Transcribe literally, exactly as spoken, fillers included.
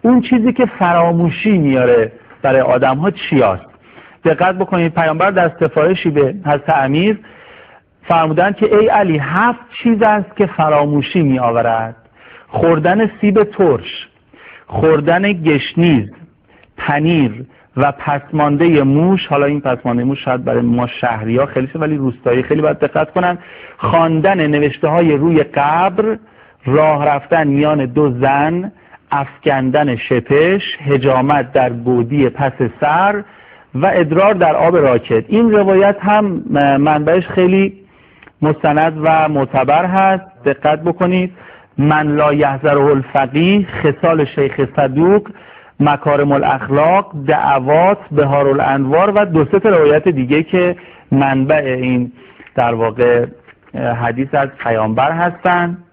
اون چیزی که فراموشی میاره برای آدم ها چی هست؟ دقت بکنید پیامبر در سفارشی به حضرت امیر فرمودند که ای علی هفت چیز است که فراموشی می آورد: خوردن سیب ترش، خوردن گشنیز، پنیر و پسمانده موش. حالا این پسمانده موش شاید برای ما شهری ها خیلی شد، ولی روستایی خیلی باید دقت کنن. خواندن نوشته های روی قبر، راه رفتن میان دو زن، افکندن شپش، حجامت در گودی پس سر و ادرار در آب راکد. این روایت هم منبعش خیلی مستند و معتبر هست. دقت بکنید: من لا یحذره الفقیه، خصال شیخ صدوق، مکارم الاخلاق، دعوات، بهار الانوار و دو سه روایت دیگه که منبع این در واقع حدیث از پیامبر هستند.